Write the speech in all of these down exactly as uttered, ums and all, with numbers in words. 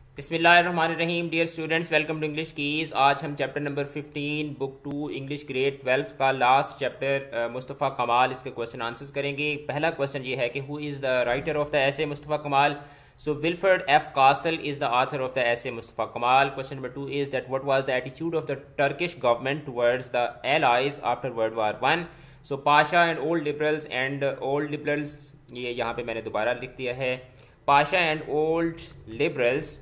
बिस्मिल्लाहिर्रहमानिर्रहीम। Dear students, welcome to English keys. आज हम chapter number fifteen book two English grade twelfth का last chapter Mustafa Kamal इसके question answers करेंगे। पहला क्वेश्चन ये है कि who is the writer of the essay Mustafa Kamal. So Wilfred F Castle is the author of the essay Mustafa Kamal. Question number two is that what was the attitude of the Turkish government towards the allies after World War One. So pasha and old liberals and old liberals, ये यहाँ पे मैंने दोबारा लिख दिया है। Pasha and old liberals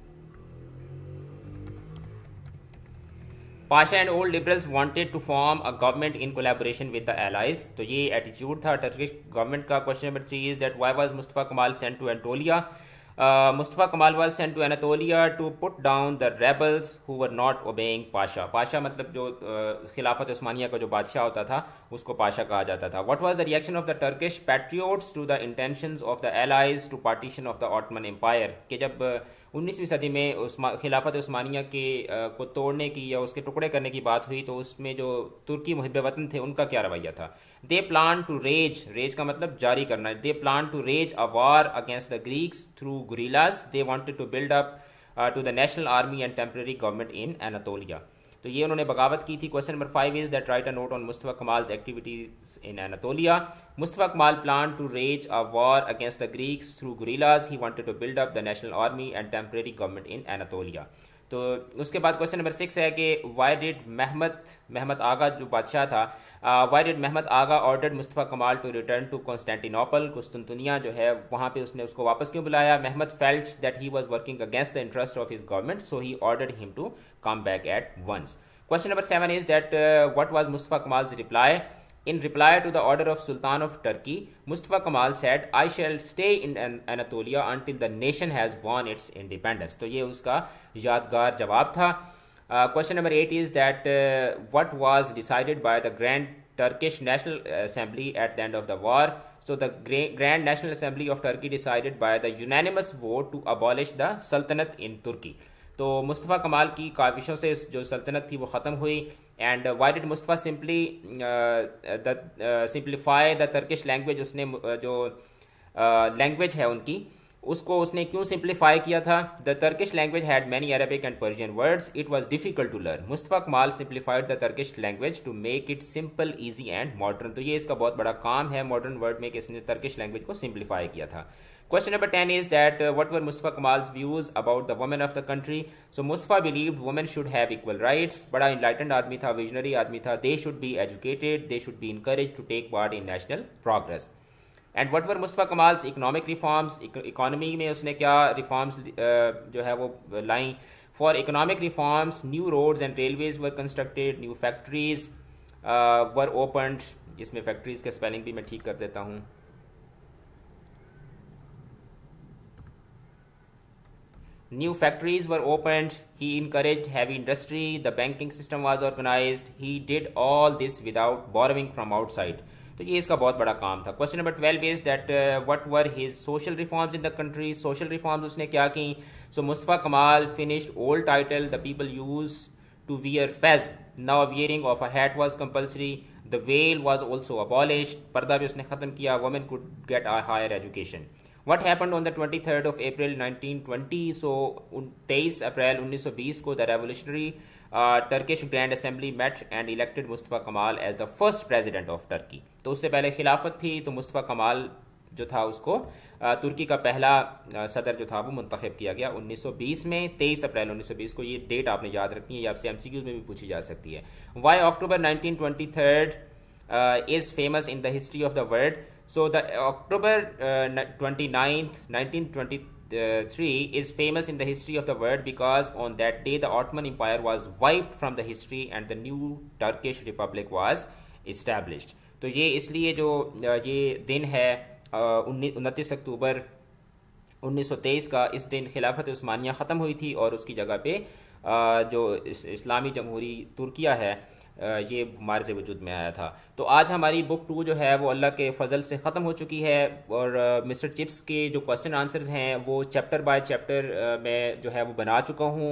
pasha and old liberals wanted to form a government in collaboration with the allies. तो ये एटीट्यूड था टर्किश गवर्नमेंट का। Question number three is that why was Mustafa Kamal sent to Anatolia. Mustafa Kamal was sent to Anatolia to put down the rebels who were not obeying pasha. Pasha मतलब जो uh, खिलाफत उस्मानिया का जो बादशाह होता था उसको पाशा कहा जाता था। What was the reaction of the Turkish patriots to the intentions of the allies to partition of the Ottoman empire. कि जब उन्नीसवीं सदी में उस्मा खिलाफत उस्मानिया के uh, को तोड़ने की या उसके टुकड़े करने की बात हुई तो उसमें जो तुर्की मुहिब वतन थे उनका क्या रवैया था। They plan to raise, raise का मतलब जारी करना। They plan to raise a war against the Greeks through guerrillas. They wanted to build up to the national army and temporary government in Anatolia. तो ये उन्होंने बगावत की थी। Question number five is that write a note on Mustafa Kamal's activities in Anatolia. Mustafa Kamal plan to raise a war against the Greeks through गुरिल्लास। He wanted to build up the national army and temporary government in Anatolia. तो उसके बाद question number six है कि why did Mehmed Mehmed Agha जो बादशाह था, why did Mehmed Agha ordered Mustafa Kamal to return to Constantinople. कुस्तुनतुनिया जो है वहाँ पे उसने उसको वापस क्यों बुलाया। Mehmed felt that he was working against the interest of his government, so he ordered him to come back eight once. Question number seven is that uh, what was Mustafa Kamal's reply? In reply to the order of Sultan of Turkey, Mustafa Kamal said, I shall stay in Anatolia until the nation has won its independence. तो ये उसका यादगार जवाब था। uh, Question number eight is that uh, what was decided by the Grand Turkish National Assembly at the end of the war. So the Grand National Assembly of Turkey decided by the unanimous vote to abolish the Sultanate in Turkey. तो मुस्तफ़ा कमाल की काविशों से जो सल्तनत थी वो ख़त्म हुई। And why did Mustafa simply the simplify the Turkish language. उसने जो लैंग्वेज uh, है उनकी उसको उसने क्यों सिंप्लीफाई किया था। The Turkish language had many Arabic and Persian words, it was difficult to learn. Mustafa Kamal simplified the Turkish language to make it simple, easy and modern. तो ये इसका बहुत बड़ा काम है मॉडर्न वर्ड में कि इसने टर्किश लैंग्वेज को सिंप्लीफाई किया था। Question number ten is that uh, what were Mustafa Kamal's views about the women of the country? So Mustafa believed women should have equal rights. बड़ा enlightened आदमी था, visionary आदमी था। They should be educated, they should be encouraged to take part in national progress. And what were Mustafa Kamal's economic reforms? Economy में उसने क्या reforms uh, जो है वो लाई। For economic reforms, new roads and railways were constructed, new factories uh, were opened. इसमें factories का spelling भी मैं ठीक कर देता हूँ। New factories were opened. He encouraged heavy industry. The banking system was organized. He did all this without borrowing from outside. तो ये इसका बहुत बड़ा काम था। Question number twelve is that what were his social reforms in the country. Social reforms उसने क्या की। So Mustafa Kamal finished old title the people use to wear fez, now wearing of a hat was compulsory. The veil was also abolished, पर्दा भी उसने ख़त्म किया। Women could get a higher education. What happened on the twenty-third of April nineteen twenty? So तेईस अप्रैल उन्नीस सौ बीस को the revolutionary uh, Turkish Grand Assembly met and elected Mustafa Kamal as the first president of Turkey. तो उससे पहले खिलाफत थी तो मुस्तफ़ा कमाल जो था उसको uh, तुर्की का पहला uh, सदर जो था वो मुंतखब किया गया उन्नीस सौ बीस में, तेईस अप्रैल उन्नीस सौ बीस को। ये डेट आपने याद रखनी है, ये आपसे एमसीक्यूज में भी पूछी जा सकती है। Why October nineteen twenty-three uh, is famous in the history of the world? So the October uh, twenty-ninth nineteen twenty-three is famous in the history of the world because on that day the Ottoman Empire was wiped from the history and the new Turkish Republic was established. तो ये इसलिए जो ये दिन है उनतीस अक्टूबर उन्नीस सौ तेईस का, इस दिन खिलाफत उस्मानिया ख़त्म हुई थी और उसकी जगह पे जो इस्लामी जमहूरी तुर्किया है ये मार्ज़ वजूद में आया था। तो आज हमारी बुक टू जो है वो अल्लाह के फ़ज़ल से ख़त्म हो चुकी है और मिस्टर चिप्स के जो क्वेश्चन आंसर्स हैं वो चैप्टर बाय चैप्टर मैं जो है वो बना चुका हूँ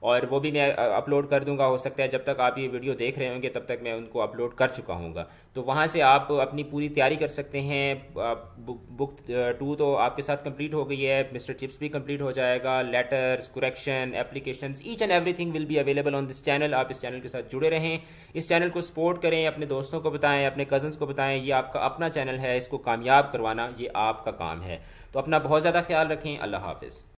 और वो भी मैं अपलोड कर दूंगा। हो सकता है जब तक आप ये वीडियो देख रहे होंगे तब तक मैं उनको अपलोड कर चुका हूँगा। तो वहाँ से आप अपनी पूरी तैयारी कर सकते हैं। बुक टू तो आपके साथ कंप्लीट हो गई है, मिस्टर चिप्स भी कंप्लीट हो जाएगा, letters, correction, applications, each and everything will be available on this channel. आप इस चैनल के साथ जुड़े रहें, इस चैनल को सपोर्ट करें, अपने दोस्तों को बताएं, अपने कज़न्स को बताएं। ये आपका अपना चैनल है, इसको कामयाब करवाना ये आपका काम है। तो अपना बहुत ज़्यादा ख्याल रखें। अल्लाह हाफ़िज़।